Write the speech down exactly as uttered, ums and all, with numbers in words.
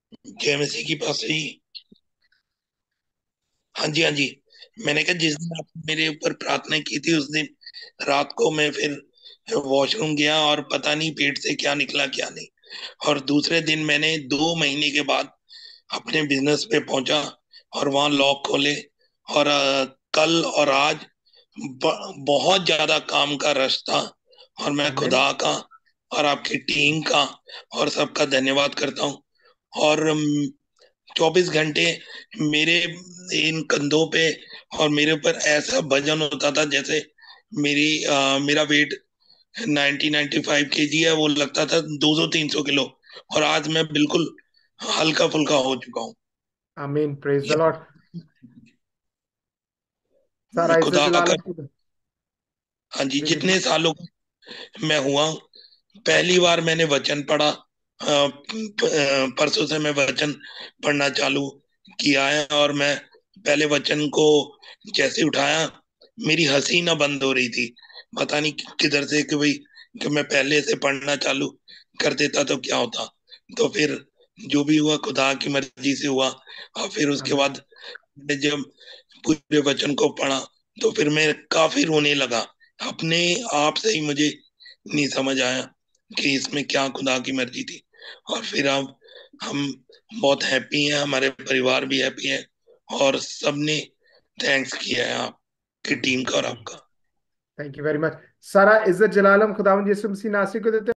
जय मसीह की पास ही। हाँ जी, हाँ जी। मैंने कहा जिस दिन आपने मेरे ऊपर प्रार्थना की थी उस दिन रात को मैं फिर वॉशरूम गया और पता नहीं पेट से क्या निकला क्या नहीं। और दूसरे दिन मैंने दो महीने के बाद अपने बिजनेस पे पहुंचा और वहां लॉक खोले। और अ, कल और आज ब, बहुत ज्यादा काम का रश था। और मैं आमीन। खुदा का और आपकी टीम का और सबका धन्यवाद करता हूँ। और चौबीस घंटे मेरे इन कंधों पे और मेरे ऊपर ऐसा वजन होता था जैसे मेरी अ, मेरा वेट नाइन्टी नाइन्टी फाइव के जी है, वो लगता था दो सौ तीन सौ किलो। और आज मैं बिल्कुल हल्का फुल्का हो चुका हूँ। आमीन, प्रेज द ये लॉर्ड। सारा ये इज्जत खुदा का। जलाल खुदा। हाँ जी, जी जी। जितने सालों मैं हुआ हूँ, पहली बार मैंने वचन पढ़ा। अ, प- अ, परसों से मैं वचन पढ़ना चालू किया है। और मैं पहले वचन को जैसे उठाया, मेरी हंसी ना बंद हो रही थी। पता नहीं कि- किधर से कि भाई कि मैं पहले से पढ़ना चालू कर देता तो क्या होता। तो फिर जो भी हुआ खुदा की मर्जी से हुआ। और फिर उसके आमीन। बाद मैंने जब पूरे वचन को पढ़ा तो फिर मैं काफी रोने लगा। अपने आप से ही मुझे नहीं समझ आया कि इसमें क्या खुदा की मर्जी थी। और फिर अब हम बहुत हैप्पी हैं, हमारे परिवार भी हैप्पी है। और सबने थैंक्स किया है आपकी टीम का और आपका। Thank you very much. सारा इज्जत जलाल हम खुदावंद यीशु मसीह नासरी को देते हैं।